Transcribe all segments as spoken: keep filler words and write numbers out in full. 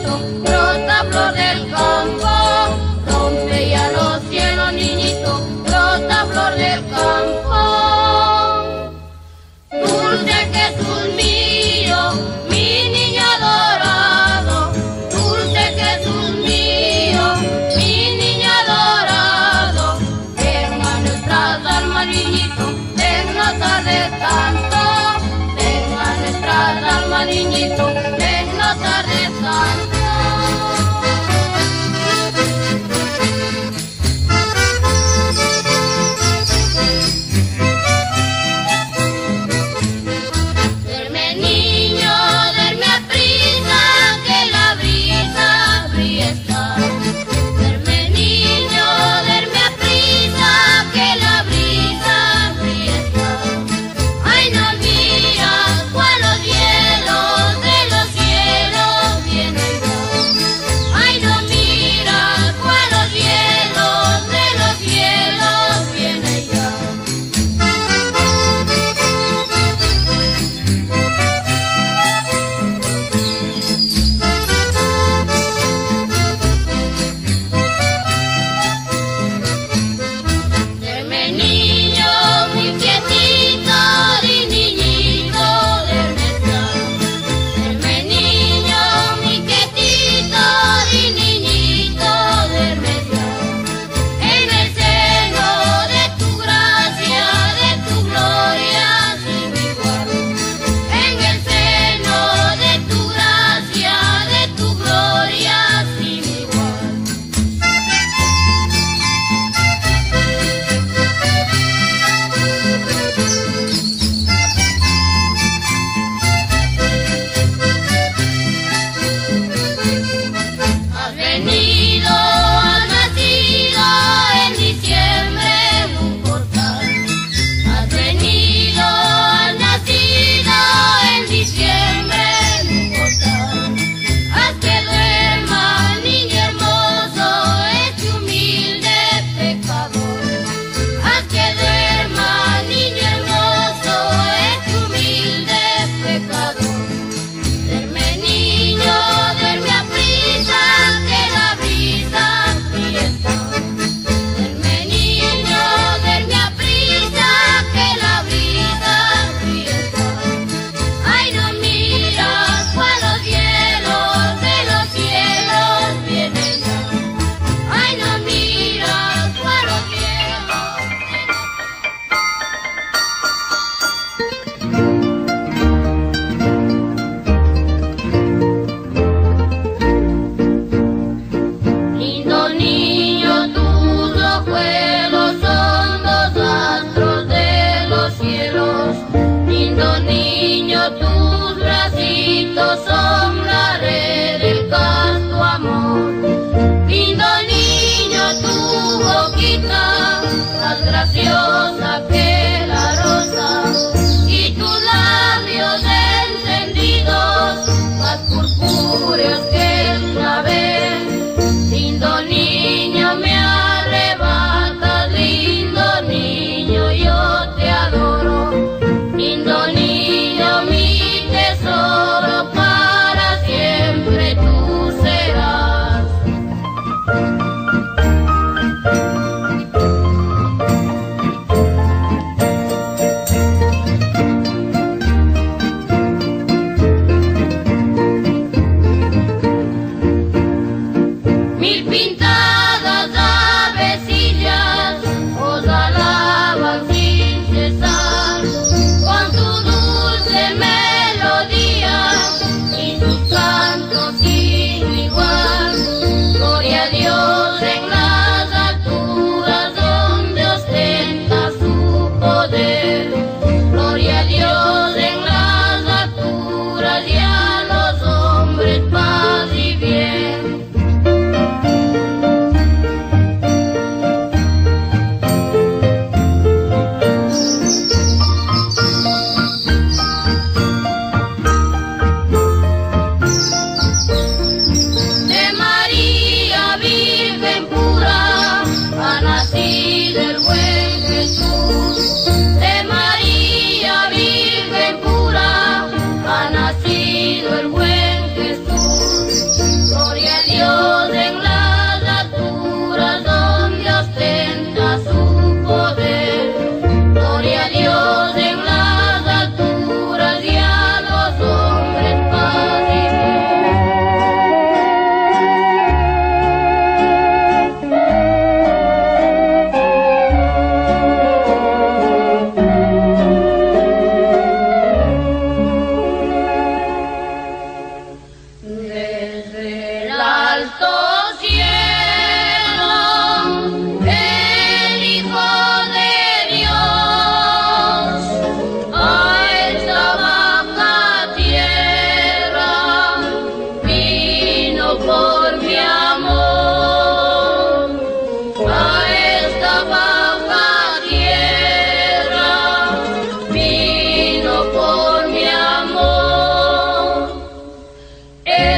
niñito, brota flor del campo, rompe ya los cielos, niñito, brota flor del campo. Dulce Jesús mío, mi niño adorado, dulce Jesús mío, mi niño adorado, ven a nuestras almas, niñito, ven a tarde tanto, ven a nuestras almas, niñito, ven a tarde tanto. Viene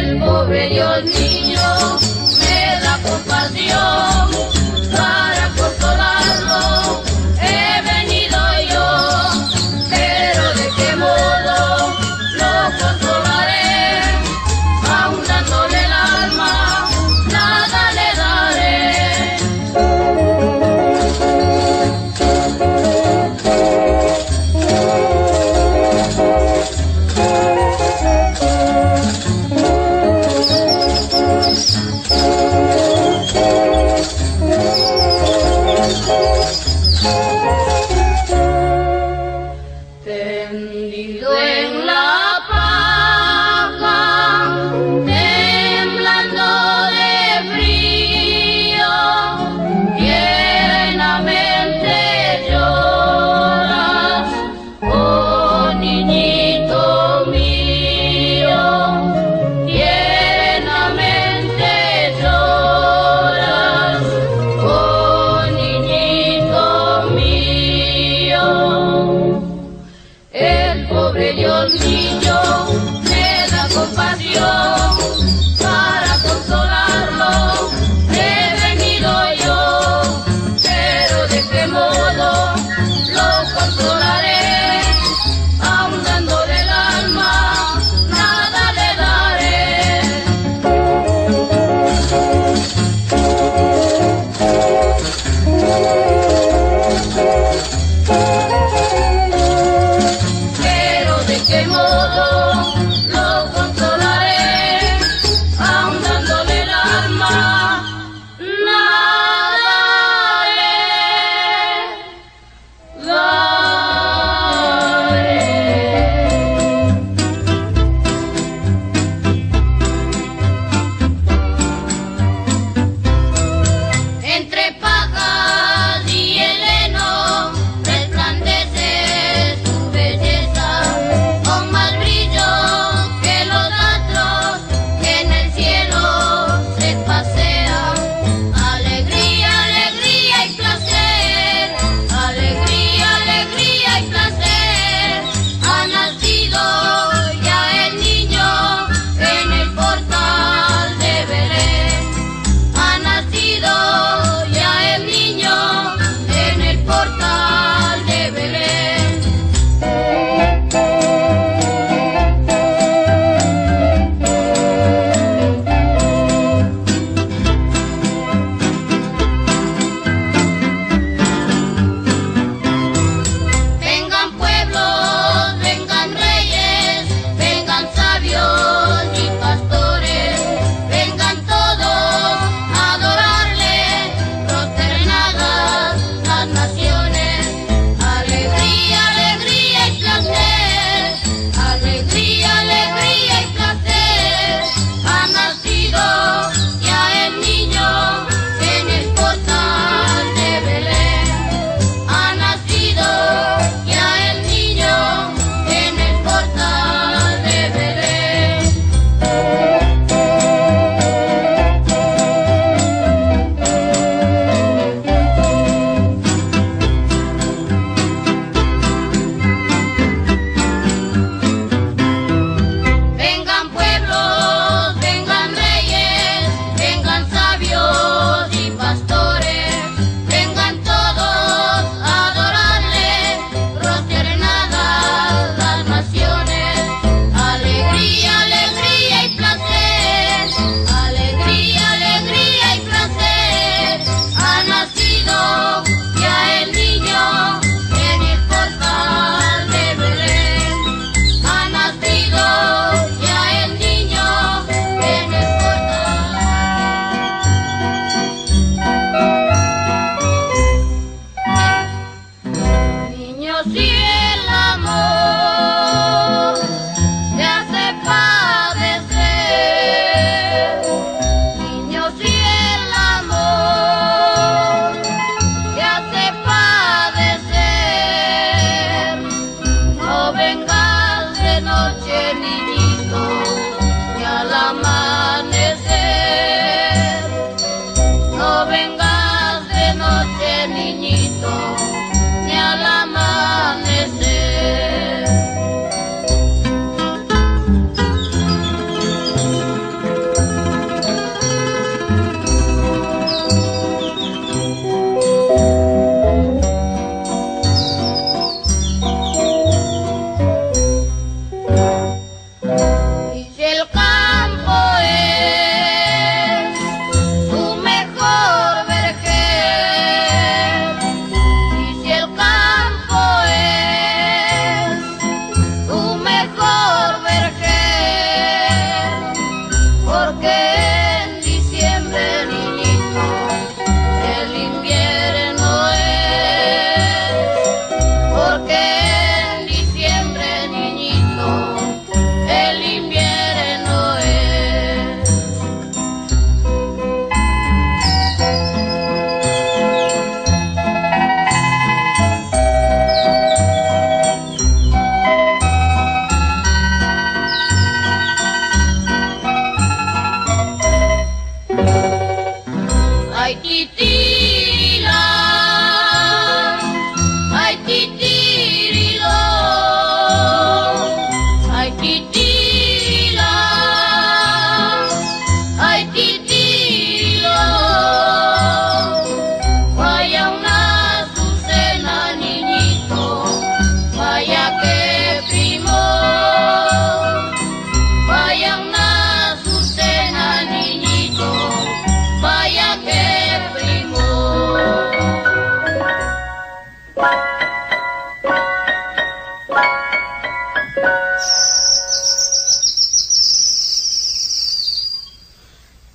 El pobre Dios niño me da compasión, para consolarlo he venido yo, pero de qué modo lo consolaré, aun dándole el alma, nada le daré. Tendido en la paja, temblando de frío, tiernamente lloras, oh niñito mío, tiernamente lloras, oh niñito mío. El pobre Dios niño me da compasión, para consolarlo he venido yo, pero de qué modo lo consolaré, aun dándole el alma, nada le daré. Pero de qué modo lo consolaré,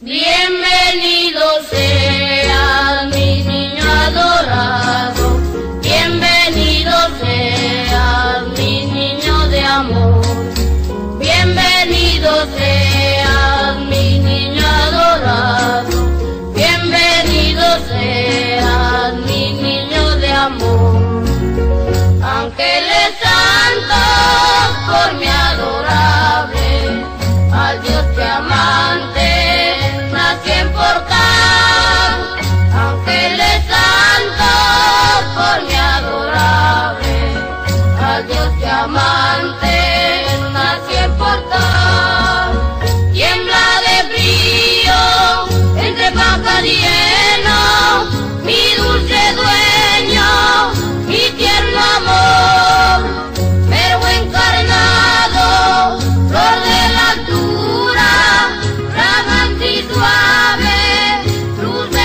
Bienvenido seas, mi niño adorado, bienvenido seas, mi niño de amor. Bienvenido seas, mi niño adorado, bienvenido seas, mi niño de amor. Ángeles santos, por mi adorable, al Dios que amante, nací en portal. Ángeles santos, por mi adorable, al Dios que amante, nací en portal. Tiembla de frío, entre paja y heno, mi dulce dueño, mi tierno amor, verbo encarnado, flor de la altura, fragante y suave, luz de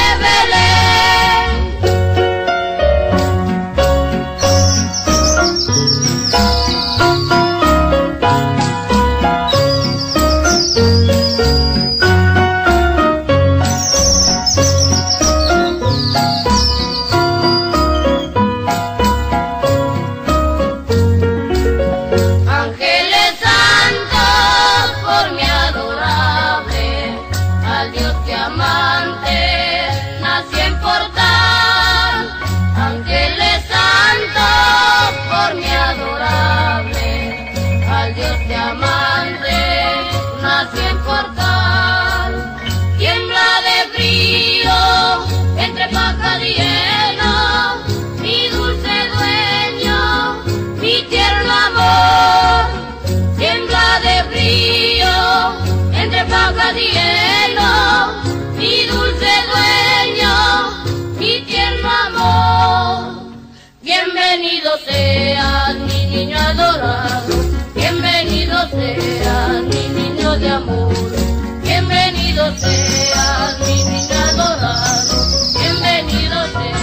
hielo, mi dulce dueño, mi tierno amor. Bienvenido seas, mi niño adorado, bienvenido seas, mi niño de amor. Bienvenido seas, mi niño adorado, bienvenido seas.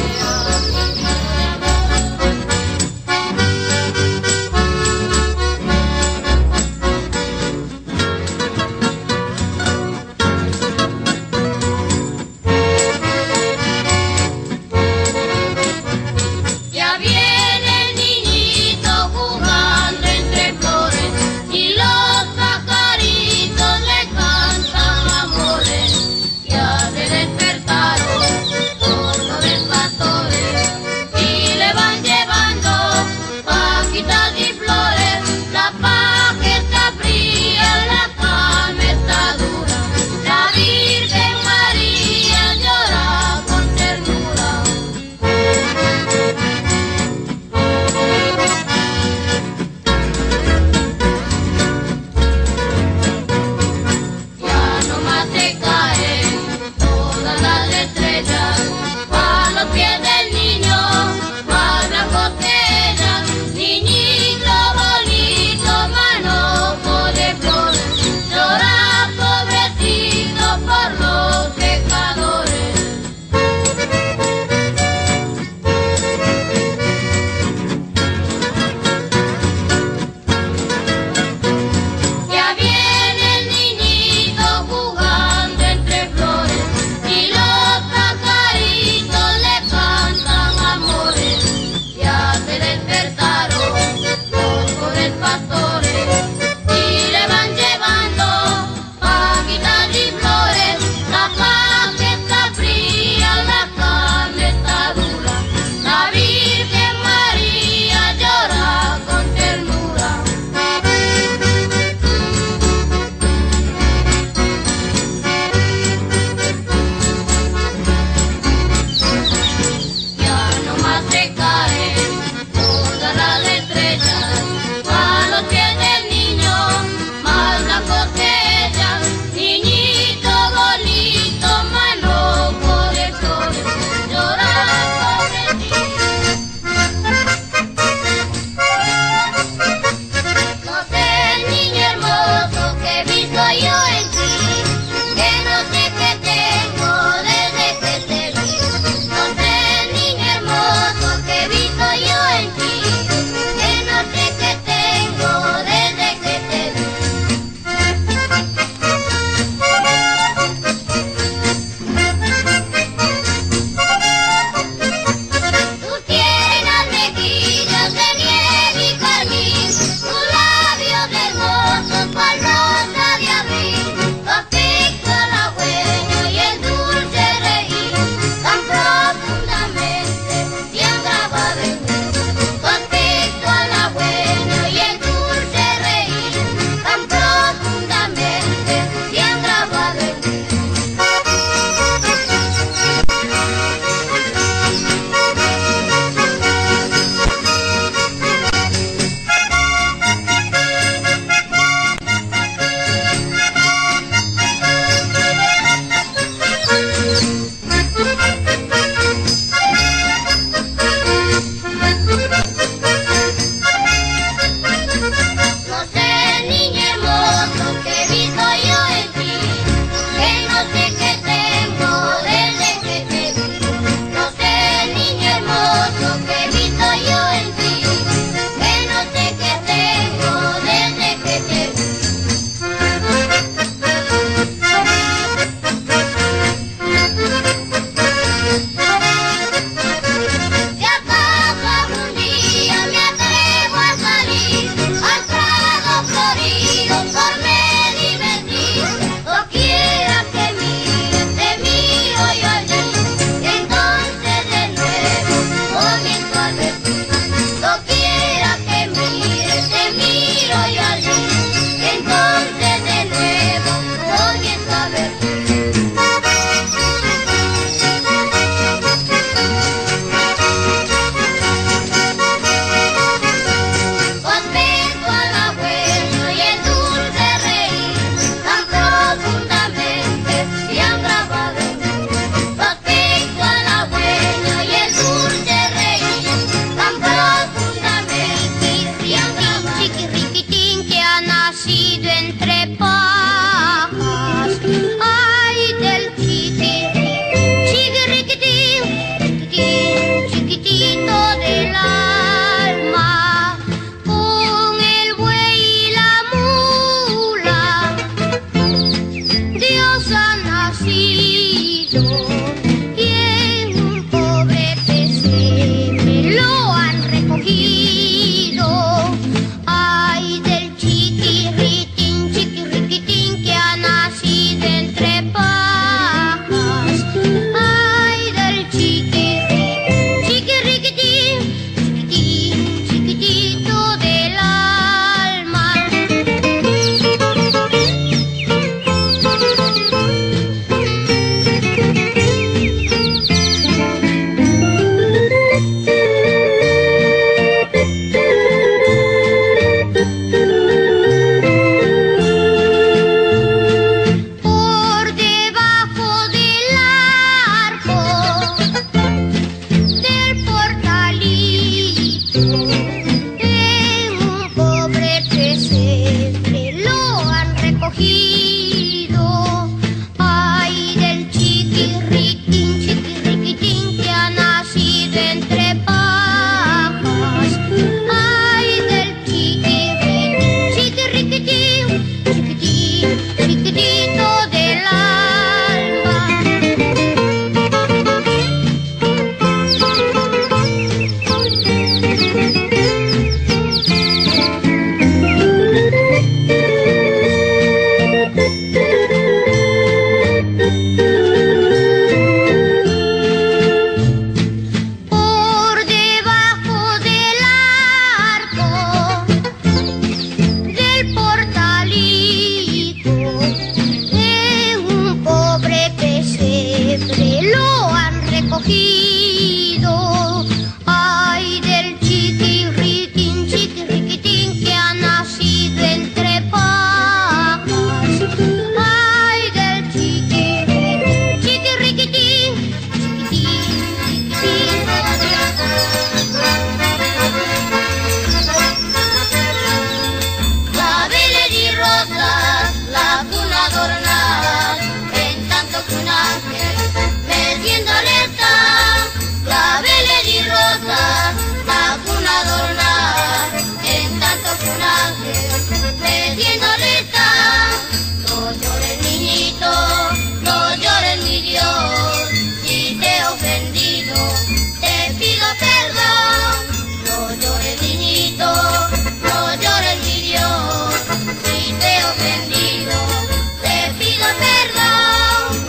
metiendo lista. No llores, niñito, no llores, mi Dios, si te he ofendido, te pido perdón. No llores, niñito, no llores, mi Dios, si te he ofendido, te pido perdón.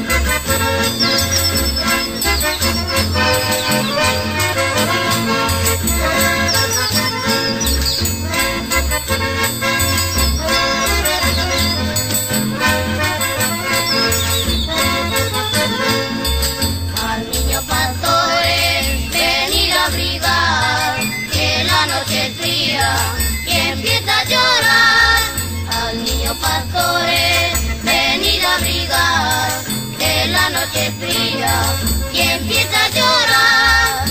Al niño pastores, venid a abrigar, que la noche es fría y empieza a llorar. Al niño pastores, venid a abrigar, que la noche es fría y empieza a llorar.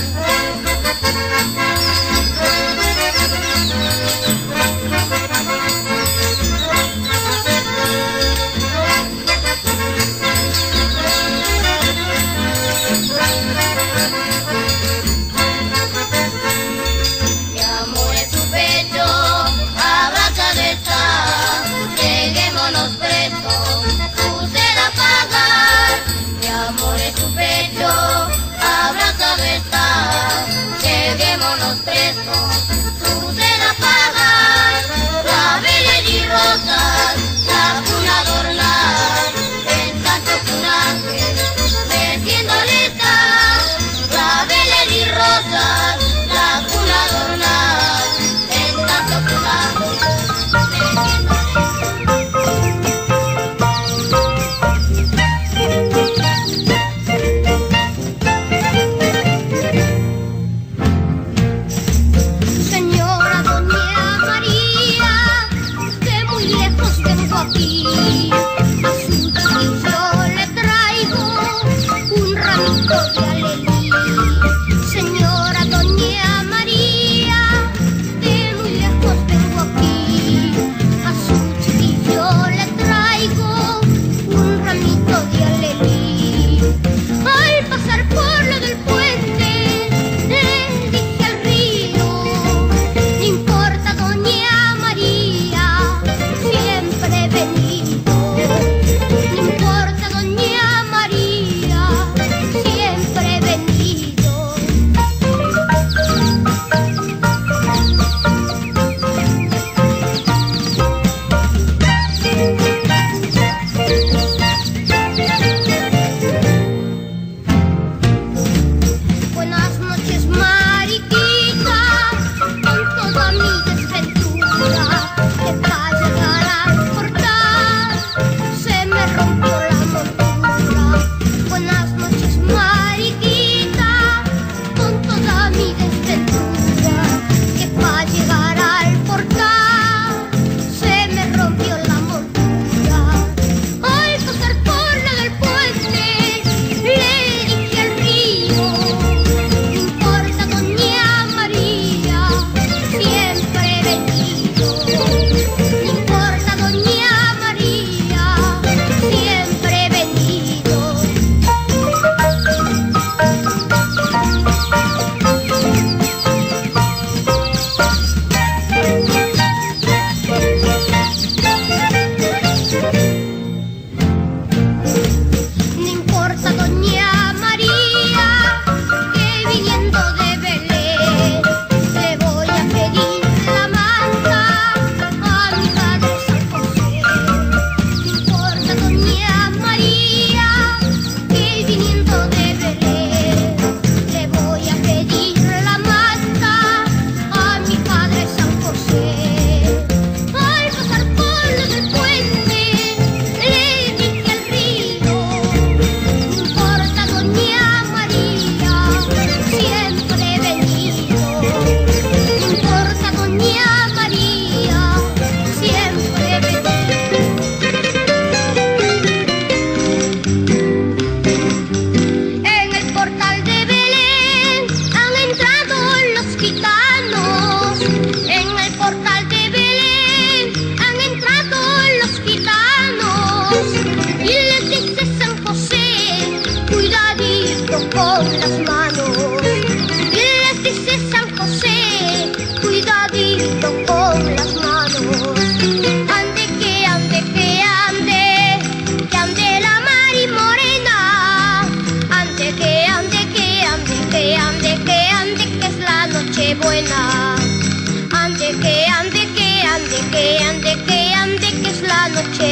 Mi amor en su pecho, abrazado está, lleguémonos presto, su sed a apagar. Mi amor en su pecho, abrazado está, lleguémonos presto, su sed a apagar. Claveles y rosas, la cuna adornar, en tanto que un ángel metiendo lista. Claveles y rosas, la cuna adornar, en tanto que un ángel metiendo Señora Doña María, que muy lejos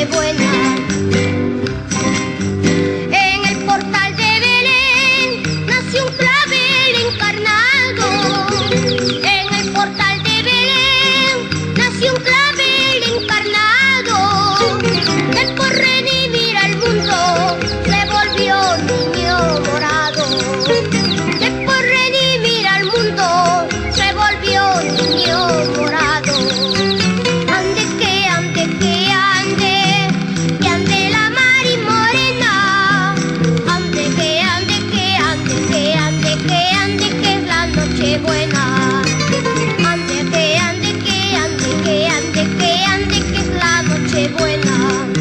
Nochebuena. En el portal de Belén nació un clavel encarnado. En el portal de Belén nació un clavel encarnado. Él por redimir al mundo se volvió niño morado. Él por redimir al mundo se volvió niño morado. Ande que ande que ande, que ande la Mari Morena. Ande que ande que ande, que ande que ande, que es la Nochebuena. Ande que ande que ande, que ande que ande, que es la Nochebuena.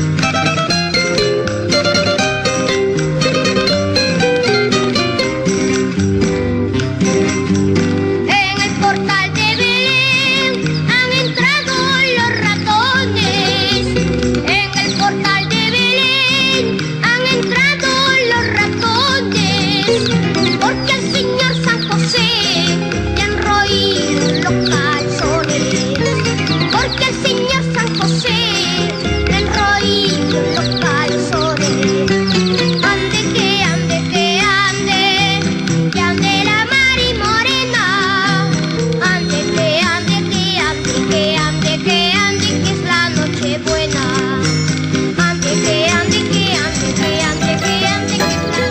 En el portal de Belén han entrado los ratones. En el portal de Belén han entrado los ratones. Porque al señor San José le han roído los calzones. Porque al señor San José le han roído los calzones. Ande que ande que ande, que ande la Mari Morena. Ande que ande que ande, que ande que ande, que es la Nochebuena. Ande que ande que ande, que ande que ande, que es la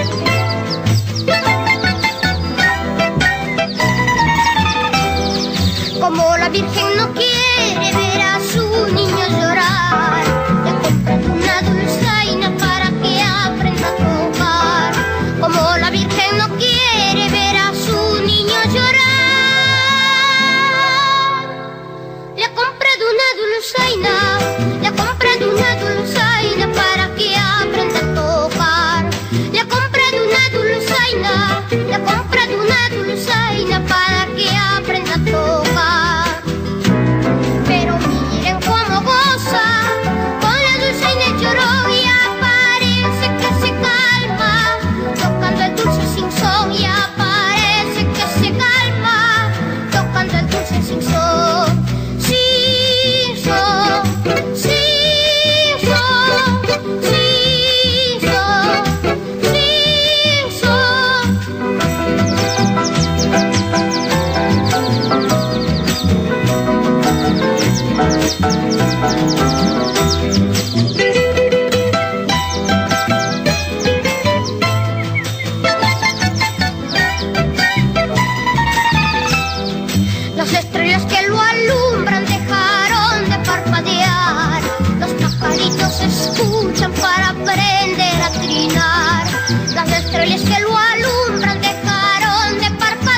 Como la Virgen no quiere ver a su niño llorar, le compran una dulzaina para que aprenda a tocar. Como la Virgen no quiere ver a su niño llorar, le ha comprado una dulzaina, le ha comprado una dulzaina para que aprenda a tocar. Le ha comprado una dulzaina, le ha comprado una dulzaina para que aprenda a tocar. Pero miren cómo goza, con la dulzaina lloró y aparece que se calma, tocando el dulce sin son y aparece que se calma, tocando el dulce sin son. Sin son, sin son, sin son, sin son. Las estrellas que lo alumbran dejaron de parpadear. Los pajaritos escuchan para aprender a trinar. Las estrellas que lo alumbran dejaron de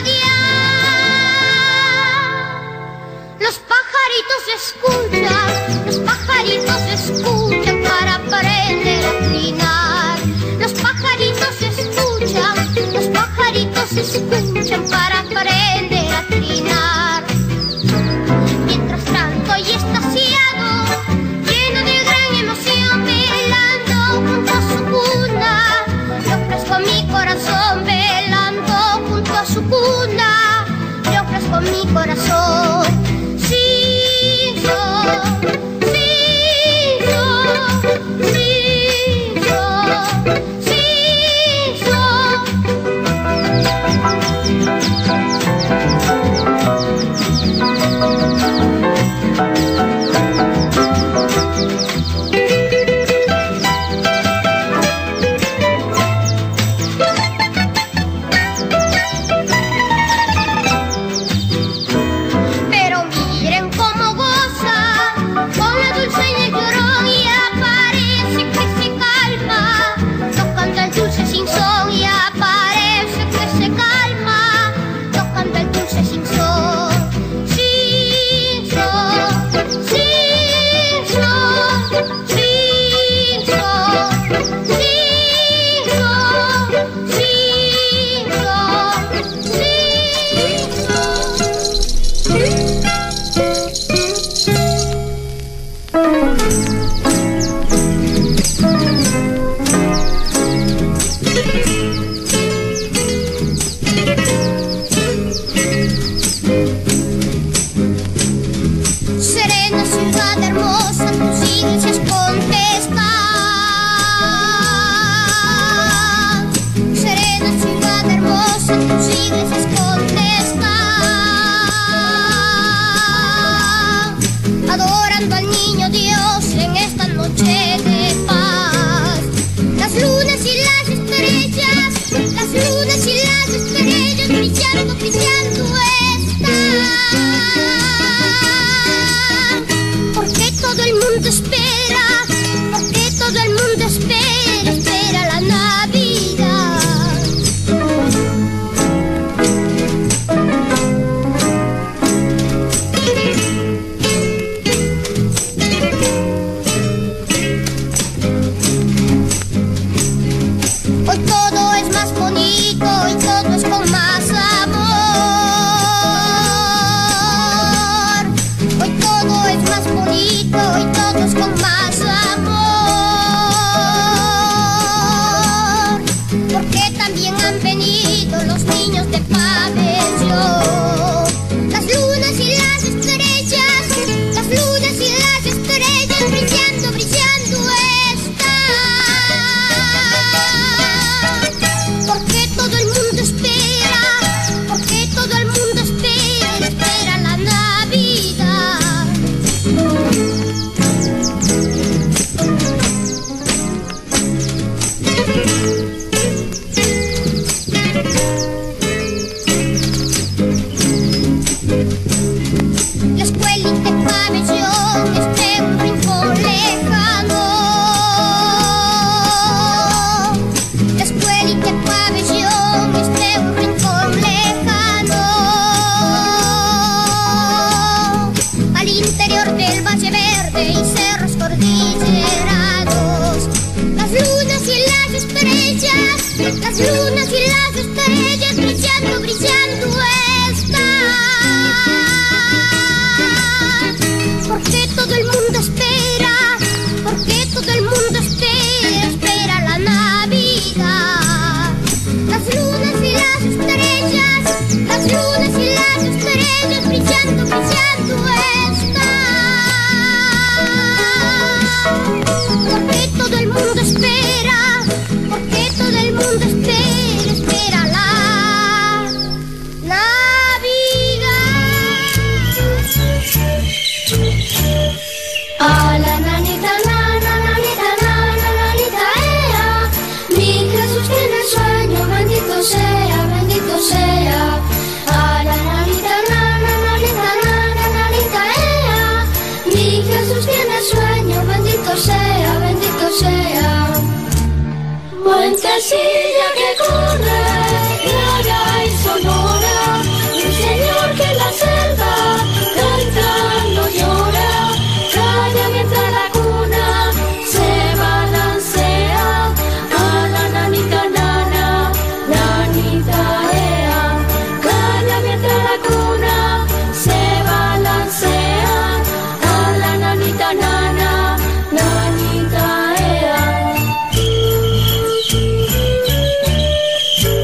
parpadear. Los pajaritos escuchan, los pajaritos escuchan para aprender a trinar. Los pajaritos escuchan, los pajaritos escuchan para aprender a trinar. Mientras tanto y extasiado, lleno de gran emoción, velando junto a su cuna, le ofrezco mi corazón, velando junto a su cuna, le ofrezco mi corazón. Sin son, sin las estrellas, las lunas y las estrellas brillando, brillando están. Porque todo el mundo espera, porque todo el mundo espera, espera la Navidad. Las lunas y las estrellas, las lunas y las estrellas brillando, brillando están. Porque todo el mundo espera, porque todo el mundo espera, espera la Navidad. A la nanita, nana, nanita, nana, nanita, ea. Mi Jesús tiene sueño, bendito sea, bendito sea. A la nanita, nana, nanita, nana, nanita, ea. Mi Jesús tiene sueño, bendito sea, bendito sea. Fuentecilla que corre, clara y sonora, un señor que en la selva cantando llora, calla mientras la cuna se balancea. A la nanita nana, nanita ea, calla mientras la cuna se balancea. A la nanita nana, nanita ea.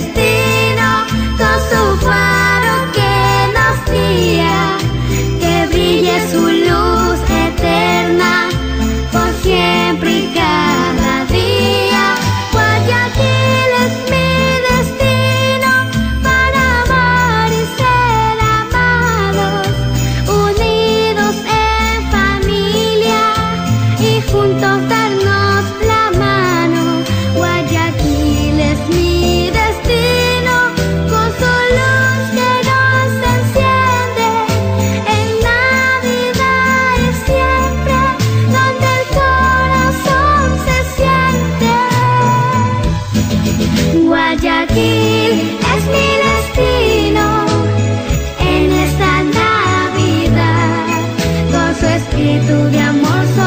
destino, con su faro que nos guía, que brille su luz eterna por siempre y cada día. Guayaquil es mi destino, para amar y ser amados, unidos en familia y juntos darnos la mano. Guayaquil es mi destino, con su luz que nos enciende en Navidad y siempre, donde el corazón se siente. Guayaquil es mi destino en esta Navidad, con su espíritu de amor.